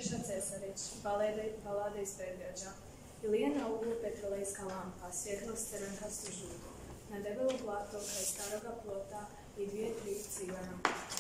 Nikša Cesarić, balade iz predgrađa. Ilije na uglu petrolejska lampa, svjetlost crvenkasto žuto. Na debelo blato kraj staroga plota i 2-3 cigana.